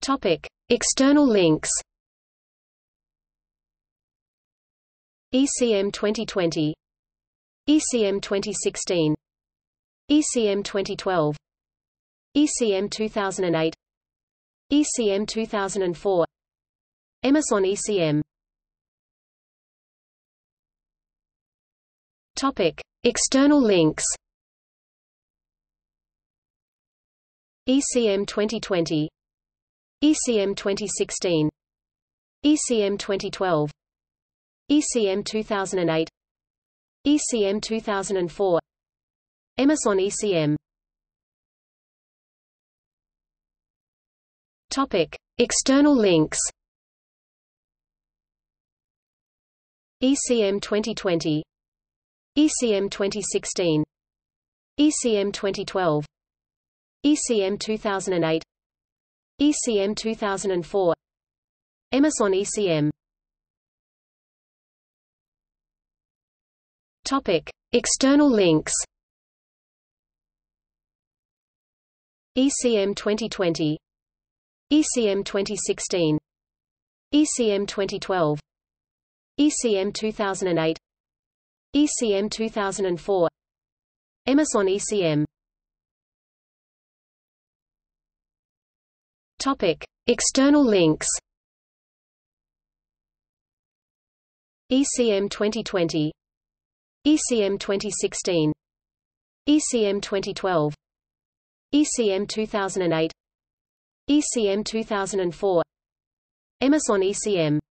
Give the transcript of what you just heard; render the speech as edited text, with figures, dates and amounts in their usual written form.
External links. ECM 2020, ECM 2016, ECM 2012, ECM 2008, ECM 2004, EMIS on ECM. External links. ECM 2020, ECM 2016, ECM 2012, ECM 2008, ECM 2004, EMIS on ECM. External links. ECM 2020, ECM 2016, ECM 2012, ECM 2008, ECM 2004, EMIS on ECM. External links. ECM 2020, ECM 2016, ECM 2012, ECM 2008, ECM 2004, EMIS on ECM. External links. ECM 2020, ECM 2016, ECM 2012, ECM 2008, ECM 2004, EMIS on ECM.